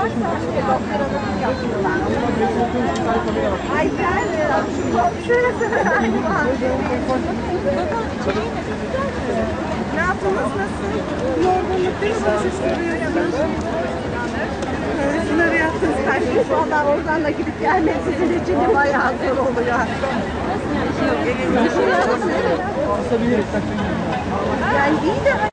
Ay gel. Şurası aynı var. Ne yaptınız? Nasıl? Yorgunluk değil mi? Koşuşturuyorsunuz. Şunları yaptınız kardeşim. Valla oradan da gidip gelmek sizin için de bayağı zor oluyor. Yani iyi de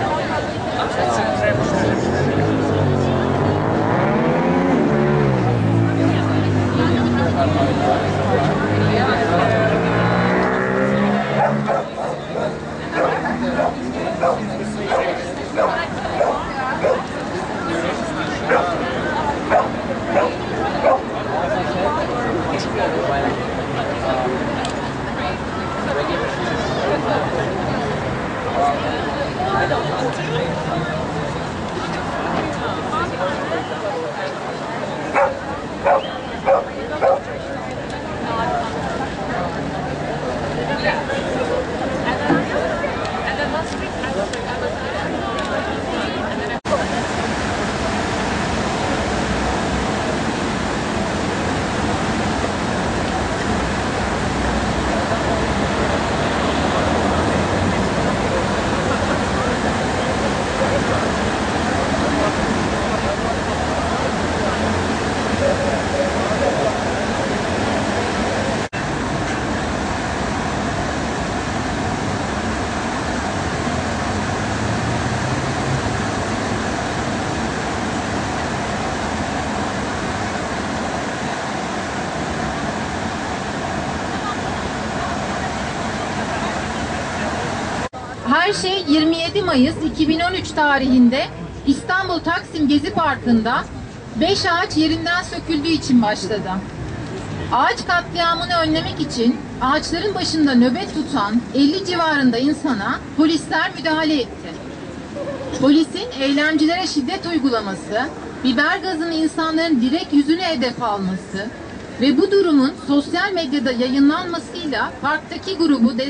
Her şey 27 Mayıs 2013 tarihinde İstanbul Taksim Gezi Parkı'nda 5 ağaç yerinden söküldüğü için başladı. Ağaç katliamını önlemek için ağaçların başında nöbet tutan 50 civarında insana polisler müdahale etti. Polisin eylemcilere şiddet uygulaması, biber gazını insanların direkt yüzüne hedef alması ve bu durumun sosyal medyada yayınlanmasıyla parktaki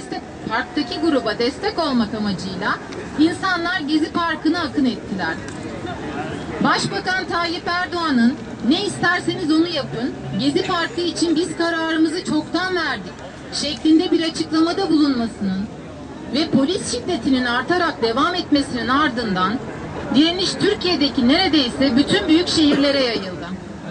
gruba destek olmak amacıyla insanlar Gezi Parkı'na akın ettiler. Başbakan Tayyip Erdoğan'ın "Ne isterseniz onu yapın, Gezi Parkı için biz kararımızı çoktan verdik" şeklinde bir açıklamada bulunmasının ve polis şiddetinin artarak devam etmesinin ardından direniş Türkiye'deki neredeyse bütün büyük şehirlere yayıldı.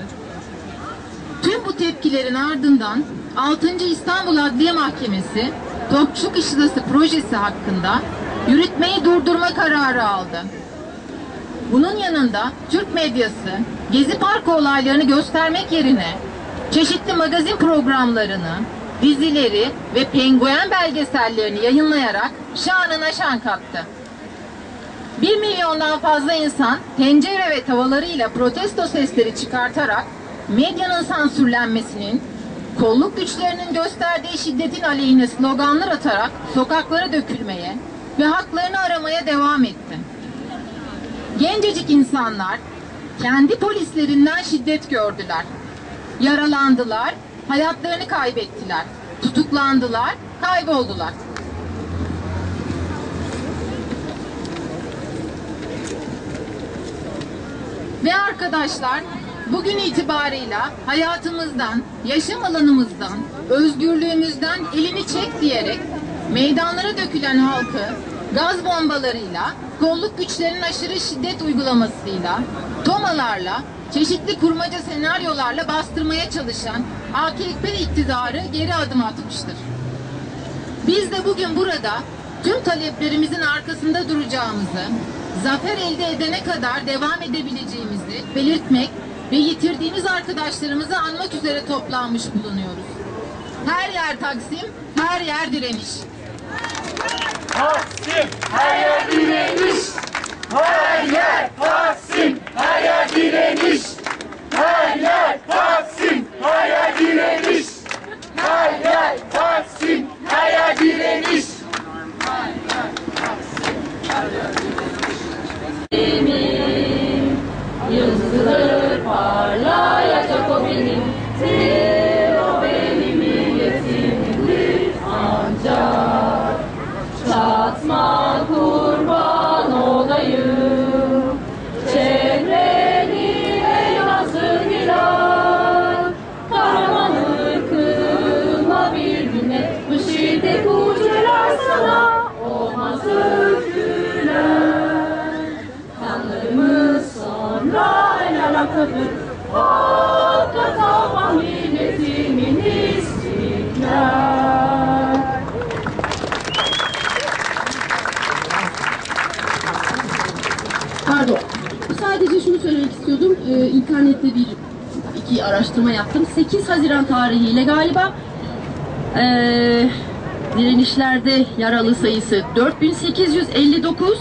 Tüm bu tepkilerin ardından 6. İstanbul Adliye Mahkemesi Topçu Kışlası projesi hakkında yürütmeyi durdurma kararı aldı. Bunun yanında Türk medyası Gezi Parkı olaylarını göstermek yerine çeşitli magazin programlarını, dizileri ve penguen belgesellerini yayınlayarak şanına şan kattı. 1 milyondan fazla insan tencere ve tavalarıyla protesto sesleri çıkartarak medyanın sansürlenmesinin, kolluk güçlerinin gösterdiği şiddetin aleyhine sloganlar atarak sokaklara dökülmeye ve haklarını aramaya devam etti. Gencecik insanlar kendi polislerinden şiddet gördüler. Yaralandılar, hayatlarını kaybettiler. Tutuklandılar, kayboldular. Ve arkadaşlar, bugün itibarıyla hayatımızdan, yaşam alanımızdan, özgürlüğümüzden elini çek diyerek meydanlara dökülen halkı gaz bombalarıyla, kolluk güçlerinin aşırı şiddet uygulamasıyla, tomalarla, çeşitli kurmaca senaryolarla bastırmaya çalışan AKP iktidarı geri adım atmıştır. Biz de bugün burada tüm taleplerimizin arkasında duracağımızı, zafer elde edene kadar devam edebileceğimizi belirtmek ve yitirdiğimiz arkadaşlarımızı anmak üzere toplanmış bulunuyoruz. Her yer Taksim, her yer direniş. Taksim, her yer direniş. Her yer Taksim, her yer direniş. Her yer Taksim, her yer direniş. Her yer Taksim, her yer direniş. Yıldızları parlayacak o benim, o benim milletimdir ancak. Çatma kurban olayım, çevreni ve Atatürk, hakka tavan milletimin istiklal. Pardon. Sadece şunu söylemek istiyordum. İnternette iki araştırma yaptım. 8 Haziran tarihiyle galiba direnişlerde yaralı sayısı 4859,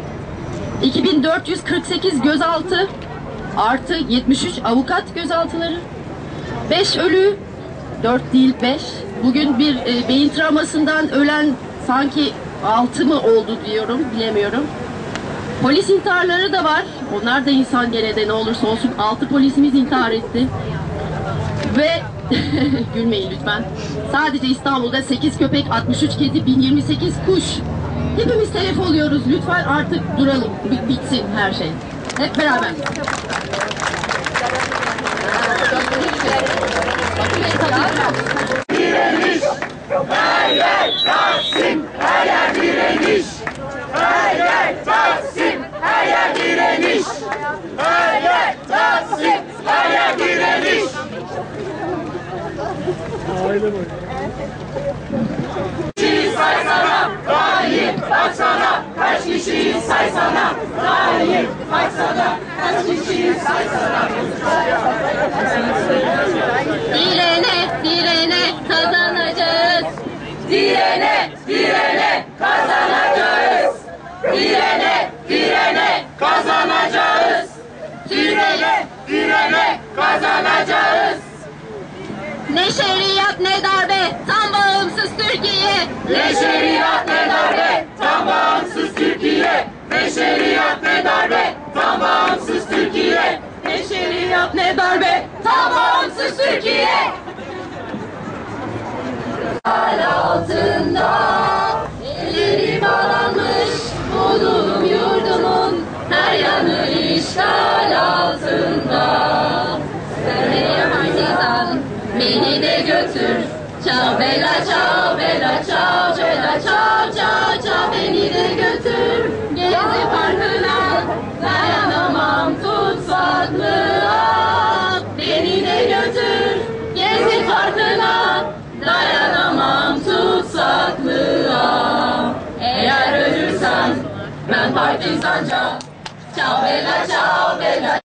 2448 gözaltı artı 73 avukat gözaltıları, 5 ölü, 4 değil 5. Bugün bir beyin travmasından ölen sanki 6 mı oldu diyorum, bilemiyorum. Polis intiharları da var. Onlar da insan gene de, ne olursa olsun. 6 polisimiz intihar etti. Ve gülmeyin lütfen. Sadece İstanbul'da 8 köpek, 63 kedi, 1028 kuş. Hepimiz telef oluyoruz. Lütfen artık duralım. Bitsin her şey. Hep beraber. Direniş, her yer Taksim, her yer direniş. Her yer Taksim, her yer direniş. Her yer Taksim, her yer direniş. Kişiyi saysana, gayip baksana. Kaç kişiyi saysana, gayip baksana. Kaç kişiyi saysana. Direne, direne kazanacağız. Direne, direne kazanacağız. Direne, direne kazanacağız. Direne, direne kazanacağız. Ne şeriat ne darbe, tam bağımsız Türkiye. Ne şeriat ne darbe, tam bağımsız Türkiye. Ne şeriat ne darbe, tam bağımsız Türkiye. Ne şeriat ne darbe, tam bağımsız Türkiye. Hal altında elleri bağlanmış, bulunum yurdumun her yanı işgal altında. Söyle partizan, beni de götür. Çal bela çal bela çal bela çal çal çal, beni de götür. Gezi parkına dayanamam tutsaklığa. Beni de götür. Gezi parkına dayanamam tutsaklığa. Eğer ölürsen ben partizanca çal bela çal bela.